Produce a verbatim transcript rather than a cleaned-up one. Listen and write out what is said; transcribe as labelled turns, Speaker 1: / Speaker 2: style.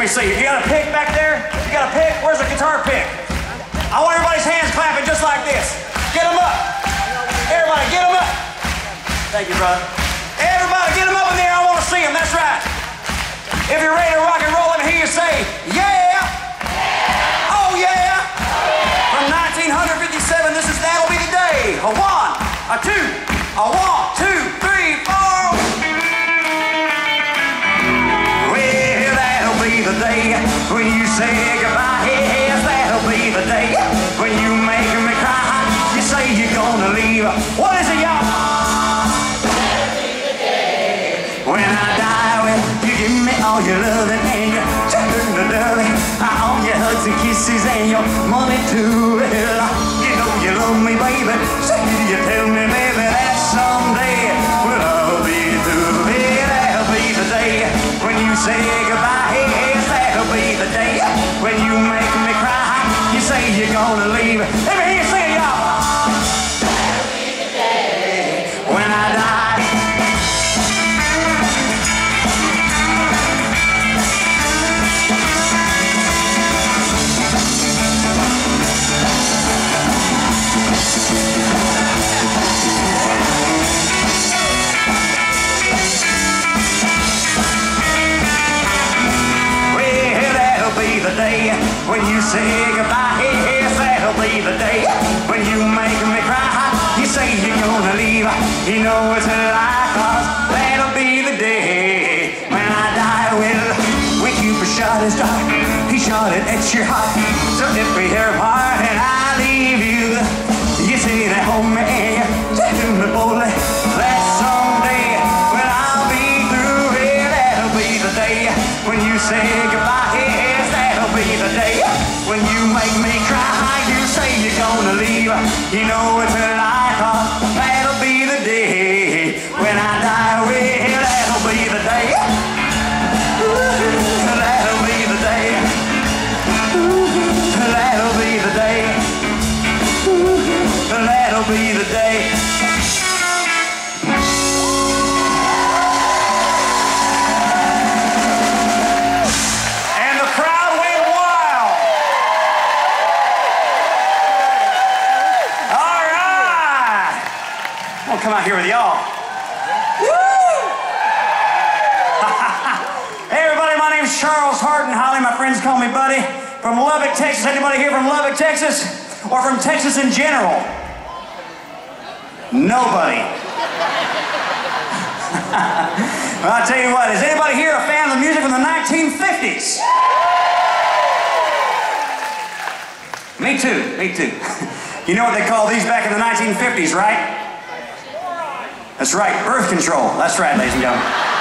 Speaker 1: me see. You got a pick back there? You got a pick? Where's the guitar pick? I want everybody's hands clapping just like this. Get them up. Everybody, get them up. Thank you, brother. Everybody, get them up in there. I want to see them. That's right. If you're ready to rock and roll, let me hear you say, yeah. Oh, yeah. From nineteen fifty-seven, this is That'll Be the Day. A one, a two, a one, two, three, four. Well, that'll be the day when you say goodbye. Yes, that'll be the day when you make me cry. You say you're gonna leave. What is it, y'all? That'll be the day when I die. Well, you give me all your loving and your tender loving, all your hugs and kisses and your money too. Well, you know you love me, baby. So you tell me, baby, that someday well, I'll be through. Yeah, that'll be the day when you say goodbye. Yes, that'll be the day when you make me cry. You say you're gonna leave. Let me hear you say it, y'all. That'll be the day when I die. The day when you say goodbye. Yes, that'll be the day when you make me cry. You say you're gonna leave. You know it's a lie, 'cause that'll be the day when I die. Well, when Cupid shot his dart, he shot it at your heart. So if we tear apart and I leave you, you say that home and you say to me boldly that someday when I'll be through. Yeah, that'll be the day when you say goodbye. That'll be the day when you make me cry. You say you're gonna leave. You know it's a lie, 'cause that'll be the day when I die. Well, that'll be the day. Ooh, that'll be the day. Ooh, that'll be the day. Ooh, that'll be the day. Come out here with y'all. Hey everybody, my name's Charles Hardin Holly. My friends call me Buddy. From Lubbock, Texas. Anybody here from Lubbock, Texas? Or from Texas in general? Nobody. Well, I'll tell you what, is anybody here a fan of the music from the nineteen fifties? Me too, me too. You know what they called these back in the nineteen fifties, right? That's right, birth control. That's right, ladies and gentlemen.